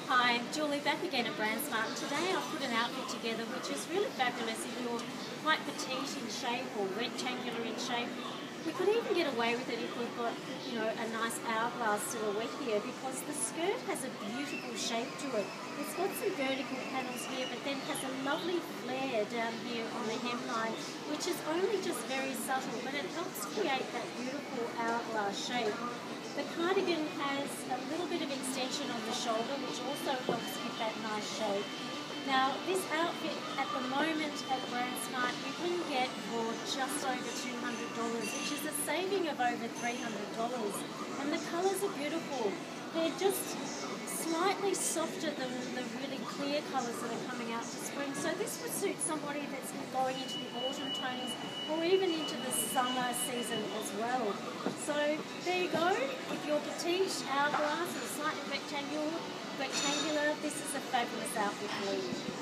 Hi, I'm Julie back again at Brand Smart, and today I've put an outfit together which is really fabulous if you're quite petite in shape or rectangular in shape. We could even get away with it if we've got, a nice hourglass silhouette here, because the skirt has a beautiful shape to it. It's got some vertical panels here, but then has a lovely flare down here on the hemline, which is only just very subtle, but it helps create that beautiful hourglass shape. The cardigan has a little bit of extension on the shoulder, which also helps with that nice shape. Now, this outfit at the moment at Brand Smart you can get for just over $200, which is a saving of over $300. And the colours are beautiful. They're just slightly softer than the really clear colours that are coming out to spring. So this would suit somebody that's going into the autumn tones or even into the summer season as well. So there you go. If you're petite, hourglass, or slightly rectangular, this is a fabulous outfit for you.